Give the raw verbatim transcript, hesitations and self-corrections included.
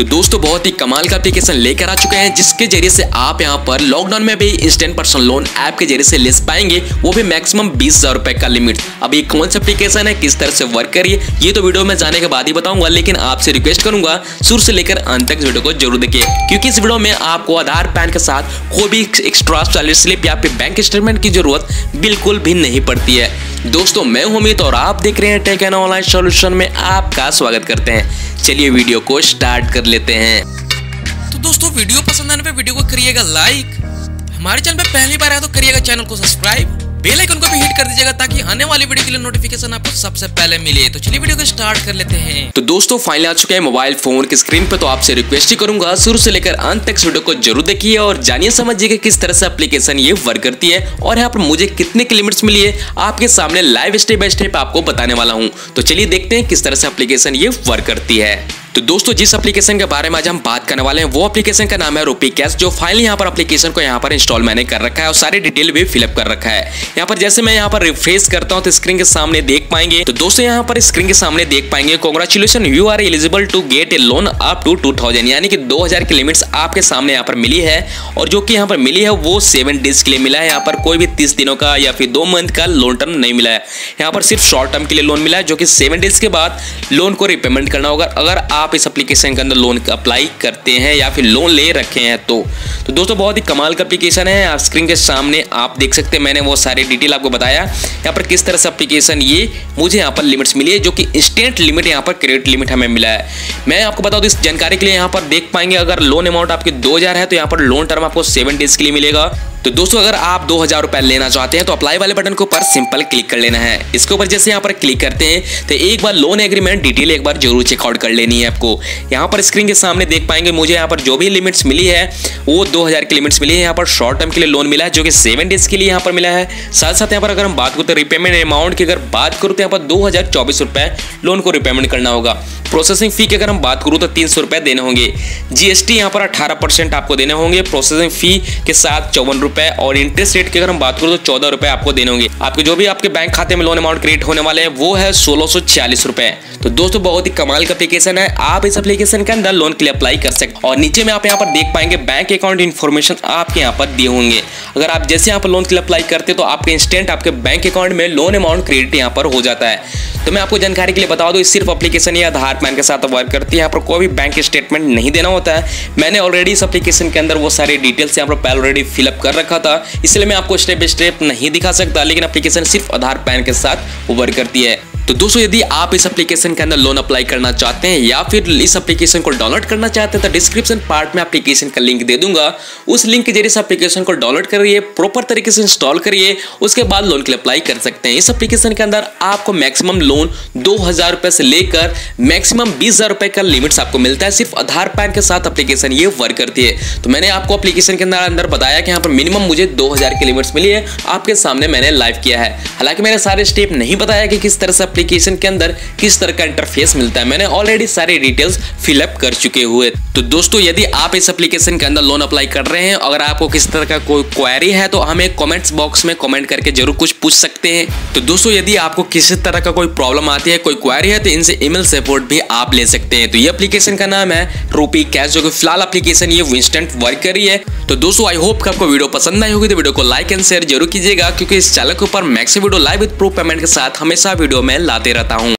तो दोस्तों बहुत ही कमाल का एप्लीकेशन लेकर आ चुके हैं जिसके जरिए से आप यहां पर लॉकडाउन में भी इंस्टेंट पर्सनल लोन ऐप के जरिए से ले पाएंगे, वो भी मैक्सिमम बीस हजार रुपए का लिमिट। अब ये कौन सा एप्लीकेशन है, किस तरह से वर्क करिए, ये तो वीडियो में जाने के बाद ही बताऊंगा, लेकिन आपसे रिक्वेस्ट करूंगा शुरू से लेकर अंत तक वीडियो को जरूर देखिए, क्योंकि इस वीडियो में आपको आधार पैन के साथ कोई भी एक्स्ट्रा सैलरी स्लिप या फिर बैंक स्टेटमेंट की जरूरत बिल्कुल भी नहीं पड़ती है। दोस्तों मैं हूं अमित और आप देख रहे हैं टेक एंड ऑनलाइन सॉल्यूशन में आपका स्वागत करते हैं। चलिए वीडियो को स्टार्ट कर लेते हैं। तो दोस्तों वीडियो पसंद आने पे वीडियो को करिएगा लाइक, हमारे चैनल पे पहली बार आए तो करिएगा चैनल को सब्सक्राइब, बेल आइकन को भी हिट कर दीजिएगा ताकि आने वाली वीडियो के लिए नोटिफिकेशन आपको सबसे पहले मिले। तो चलिए वीडियो को स्टार्ट कर लेते हैं। तो दोस्तों फाइनली आ चुके हैं मोबाइल फोन की स्क्रीन पे, तो आपसे रिक्वेस्ट ही करूंगा शुरू से लेकर अंत तक वीडियो को जरूर देखिए और जानिए समझिए कि किस तरह से एप्लीकेशन ये वर्क करती है और यहाँ पर मुझे कितने की लिमिट्स मिली है आपके सामने लाइव स्टेप बाय स्टेप आपको बताने वाला हूँ। तो चलिए देखते हैं किस तरह से एप्लीकेशन ये वर्क करती है। तो दोस्तों जिस एप्लीकेशन के बारे में आज हम बात करने वाले हैं वो एप्लीकेशन का नाम है रूपी कैश, जो फाइनली यहाँ पर एप्लीकेशन को यहाँ पर इंस्टॉल मैंने कर रखा है और सारी डिटेल भी फिलअप कर रखा है। यहाँ पर जैसे मैं यहाँ पर रिफ्रेश करता हूँ तो स्क्रीन के सामने देख पाएंगे, तो दोस्तों यहाँ पर स्क्रीन के सामने देख पाएंगे congratulation you are eligible to get a loan up to two thousand, यानी कि दो हजार की लिमिट्स आपके सामने यहाँ पर मिली है और जो कि यहाँ पर मिली है वो सेवन डेज के लिए मिला है। यहाँ पर कोई भी तीस दिनों का या फिर दो मंथ का लोन टर्म नहीं मिला है, यहाँ पर सिर्फ शॉर्ट टर्म के लिए लोन मिला है, जो कि सेवन डेज के बाद लोन को रिपेमेंट करना होगा अगर आप इस एप्लीकेशन अंदर लोन अप्लाई करते हैं या फिर लोन ले रखे हैं तो। तो दोस्तों बहुत ही कमाल का एप्लीकेशन है। आप स्क्रीन के सामने आप देख सकते हैं, मैंने वो सारी डिटेल आपको बताया यहाँ पर किस तरह से एप्लीकेशन ये मुझे यहाँ पर लिमिट्स मिली है, जो कि इंस्टेंट लिमिट यहाँ पर क्रेडिट लिमिट हमें मिला है। मैं आपको बता दूं इस जानकारी के लिए यहाँ पर देख पाएंगे अगर लोन अमाउंट आपके दो हजार है तो यहाँ पर लोन टर्म आपको सेवन डेज के लिए मिलेगा। तो दोस्तों अगर आप दो हजार रुपए लेना चाहते हैं तो अप्लाई वाले बटन के ऊपर सिंपल क्लिक कर लेना है। इसके ऊपर जैसे यहाँ पर क्लिक करते हैं तो एक बार लोन एग्रीमेंट डिटेल एक बार जरूर चेकआउट कर लेनी है आपको। यहाँ पर स्क्रीन के सामने देख पाएंगे मुझे यहाँ पर जो भी लिमिट्स मिली है वो दो हजार की लिमिट्स मिली है। यहाँ पर शॉर्ट टर्म के लिए लोन मिला है जो कि सेवन डेज के लिए यहाँ पर मिला है। साथ साथ यहाँ पर अगर हम बात करें तो रिपेमेंट अमाउंट की अगर बात करूँ तो यहाँ पर दो हजार चौबीस रुपए लोन को रिपेमेंट करना होगा। प्रोसेसिंग फी की अगर हम बात करूँ तो तीन सौ रुपए देने होंगे। जीएसटी यहाँ पर अठारह परसेंट आपको देने होंगे प्रोसेसिंग फी के साथ चौवन रुपए, और इंटरेस्ट रेट की अगर हम बात करूँ तो चौदह रुपए आपको देने होंगे। आपके जो भी आपके बैंक खाते में लोन अमाउंट क्रिएट होने वाले हैं वो है सोलह सौ छियालीस रुपए। तो दोस्तों बहुत ही कमाल का एप्लीकेशन है, आप इस एप्लीकेशन के अंदर लोन के लिए अप्लाई कर सकते हैं। और नीचे में आप यहाँ पर देख पाएंगे बैंक अकाउंट इन्फॉर्मेशन आपके यहाँ पर दिए होंगे। अगर आप जैसे यहाँ पर लोन के लिए अप्लाई करते तो आपके इंस्टेंट आपके बैंक अकाउंट में लोन अमाउंट क्रेडिट यहाँ पर हो जाता है। तो मैं आपको जानकारी के लिए बता दूं सिर्फ एप्लीकेशन ये आधार पैन के साथ वर्क करती है, यहाँ पर कोई भी बैंक स्टेटमेंट नहीं देना होता है। मैंने ऑलरेडी इस एप्लीकेशन के अंदर वो सारी डिटेल्स यहाँ पर ऑलरेडी फिलअप कर रखा था, इसलिए मैं आपको स्टेप बाय स्टेप नहीं दिखा सकता, लेकिन एप्लीकेशन सिर्फ आधार पैन के साथ वर्क करती है। तो दोस्तों यदि आप इस एप्लीकेशन के अंदर लोन अप्लाई करना चाहते हैं या फिर इस एप्लीकेशन को डाउनलोड करना चाहते हैं तो डिस्क्रिप्शन पार्ट में एप्लीकेशन का लिंक दे दूंगा, उस लिंक के जरिए से एप्लीकेशन को डाउनलोड करिए, प्रॉपर तरीके से इंस्टॉल करिए, उसके बाद लोन के लिए अप्लाई कर सकते हैं। इस एप्लीकेशन के अंदर आपको मैक्सिमम लोन दो हजार रुपए से लेकर मैक्सिमम बीस हजार रुपए का लिमिट्स आपको मिलता है। सिर्फ आधार पैन के साथ एप्लीकेशन ये वर्क करती है। तो मैंने आपको एप्लीकेशन के अंदर अंदर बताया कि यहाँ पर मिनिमम मुझे दो हजार की लिमिट्स मिली है, आपके सामने मैंने लाइव किया है। हालांकि मैंने सारे स्टेप नहीं बताया कि किस तरह से एप्लीकेशन के अंदर किस तरह का इंटरफेस मिलता है, मैंने ऑलरेडी सारे डिटेल्स फिलअप कर चुके हुए। तो दोस्तों यदि आप इस एप्लीकेशन के अंदर लोन अप्लाई कर रहे हैं, अगर आपको किसी तरह का कोई क्वेरी है तो हमें कमेंट्स बॉक्स में कमेंट करके जरूर कुछ पूछ सकते हैं। तो दोस्तों यदि आपको किसी तरह का कोई प्रॉब्लम आती है, कोई क्वेरी है, तो इनसे ईमेल सपोर्ट भी आप ले सकते हैं। तो ये एप्लीकेशन का नाम है रूपी कैश, जो कि फिलहाल एप्लीकेशन ये इंस्टेंट वर्क कर रही है। तो दोस्तों आई होप कि आपको वीडियो पसंद आई होगी, तो वीडियो को लाइक एंड शेयर जरूर कीजिएगा, क्योंकि इस चैनल के ऊपर max video live with proof payment के साथ हमेशा वीडियो में लाते रहता हूँ।